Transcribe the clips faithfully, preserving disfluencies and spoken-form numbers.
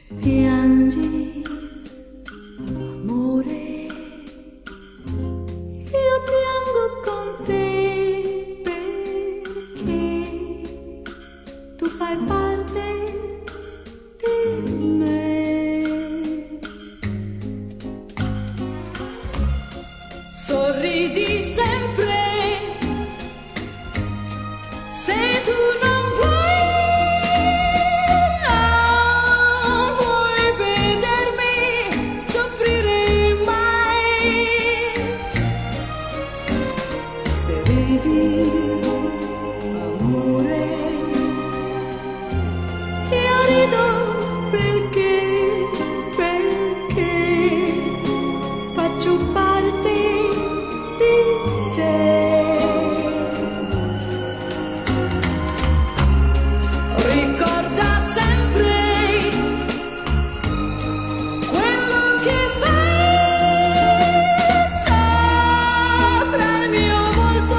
piangi, amore, io piango con te perché tu fai parte di me. Sorridi sempre se tu non vuoi. Amore, io rido perché, perché faccio parte di te. Ricorda sempre quello che fai sopra il mio volto.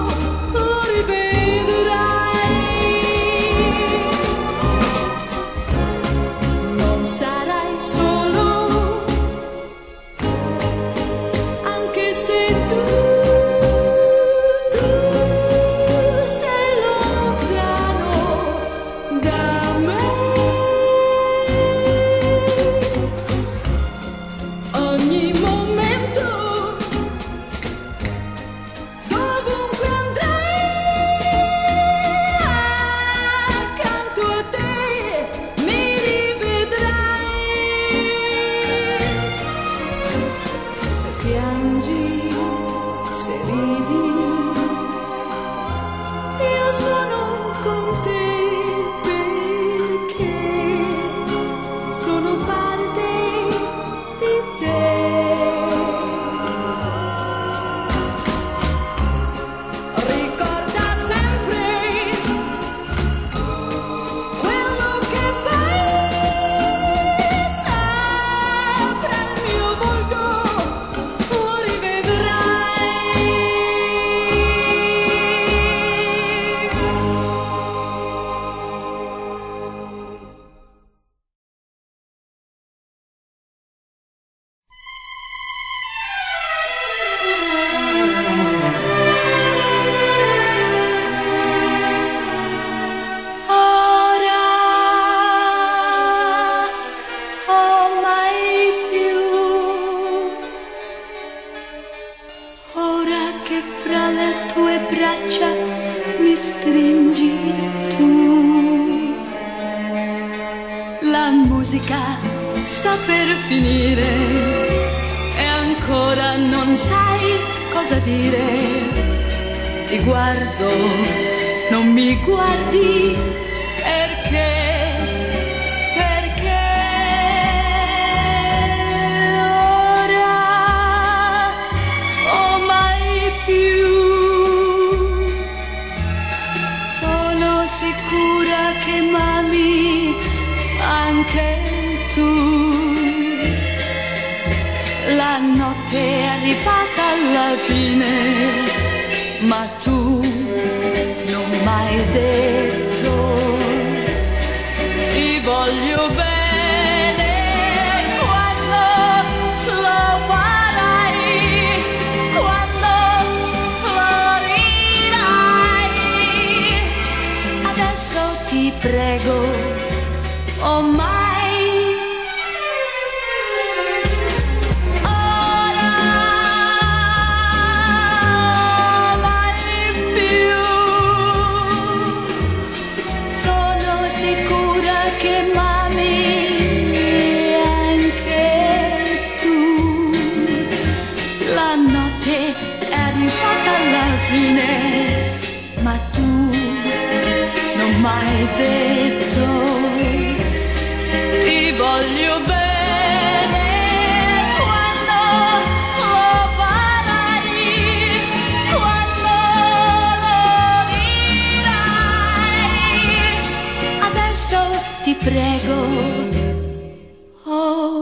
Sarai solo, anche se tu, tu sei lontano da me. Ogni momento, dovunque andrai, accanto a te mi piangi, se ridi, io sono con te perché sono parte di te. Ricorda sempre quello che fai sopra il mio volto. Mi stringi tu, la musica sta per finire e ancora non sai cosa dire. Ti guardo, non mi guardi perché, perché ora o mai più. Sicura che m'ami anche tu. La notte è arrivata alla fine, ma tu non m'hai detto ti voglio bene. Quando lo farai, quando florirai, adesso ti prego, oh mai, ora mai più. Sono sicura che m'ami anche tu. La notte è arrivata alla fine, ma tu non m'hai detto ti voglio bene. Quando lo farai, quando lo dirai, adesso ti prego, oh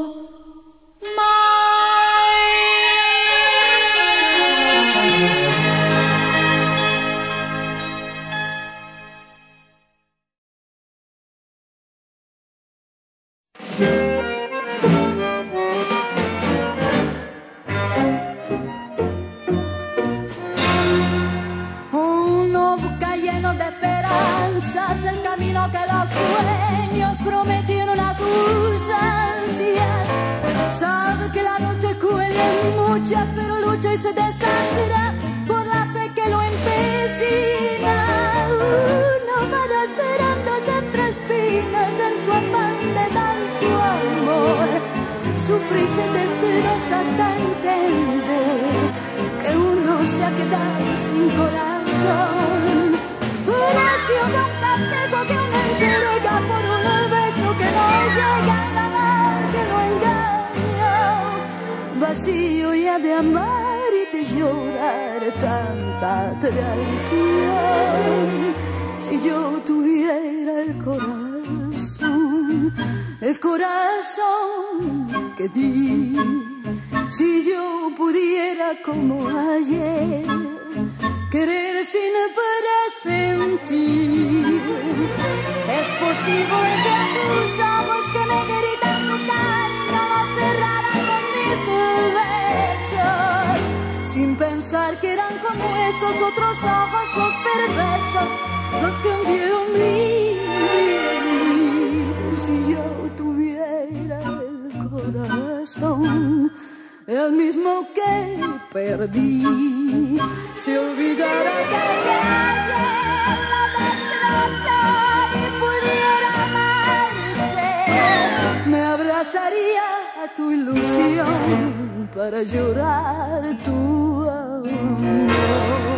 mai. Uno busca lleno de esperanzas el camino que los sueños prometieron a sus ansias. Sabe que la noche cruel es mucha, pero lucha y se desangra por la fe que lo empecina. Uno va rastreándose entre espinas en su afán de dar su amor. Sufre y se destroza hasta entender que uno se ha quedado sin corazón. Precio de un castigo que uno entrega por un beso que no llega a la mar que lo engaña. Vacío ya de amar y de llorar tanta traición. Si yo tuviera el corazón, el corazón que di, si yo pudiera como ayer querer sin presentir, es posible que tus ojos que me gritan tu cariño no cerraran con mis besos, sin pensar que eran como esos otros ojos los perversos, los que hundieron mi vivir. Si yo tuviera el corazón, el mismo que perdí, si olvidara que ayer la destrozó y pudiera amarte, me abrazaría a tu ilusión para llorar tu amor.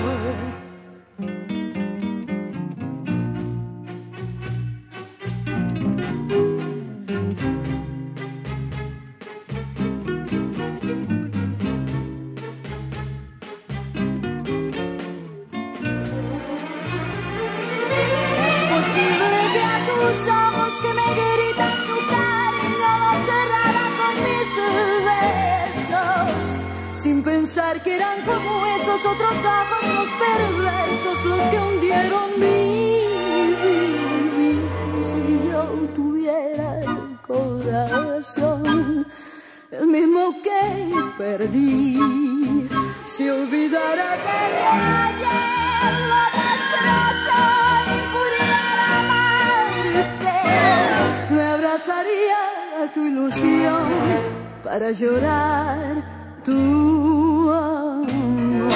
Ojos que me gritan su cariño no cerraran con mis besos, sin pensar que eran como esos otros ojos los perversos, los que hundieron mi vivir. Si yo tuviera el corazón, el mismo que perdí, si olvidara que ayer lo destrozó y pudiera amarte, me abrazaría a tu ilusión para llorar tu amor.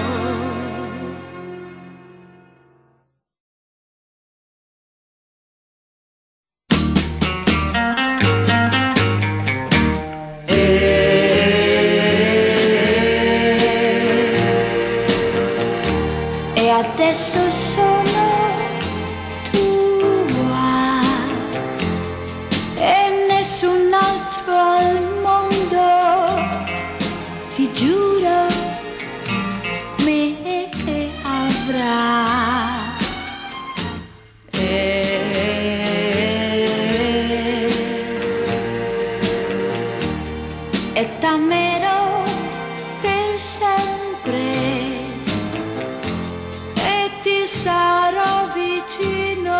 Adesso sono tua e nessun altro al mondo, ti giuro, mi avrà. E t'amerò per sempre, sarò vicino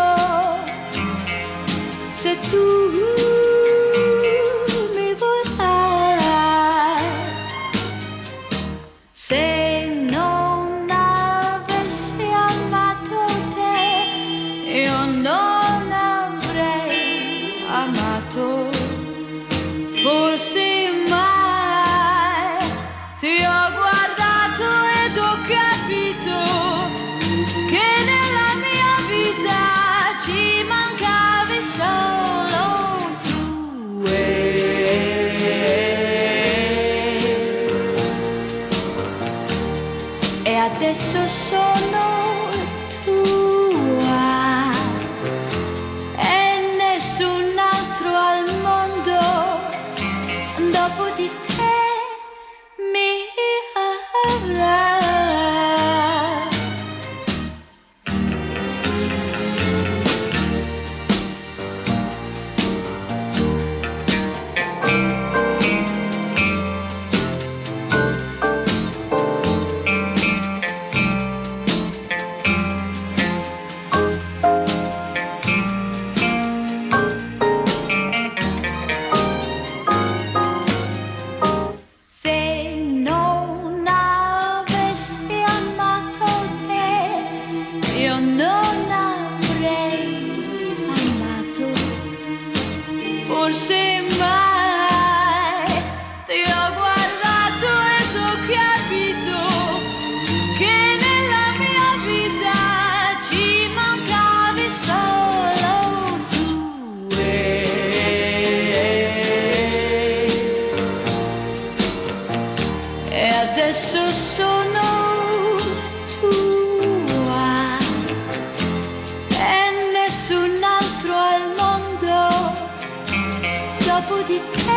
se tu mi vorrai. Se non avessi amato te, io non avrei amato, forse mai ti ho guardato ed ho capito che nella mia vita ci mancavi solo tu. E adesso sono tua e nessun altro al mondo forse mai ti ho guardato ed ho capito che nella mia vita ci mancavi solo tu. E adesso sono tua e nessun altro al mondo dopo di te.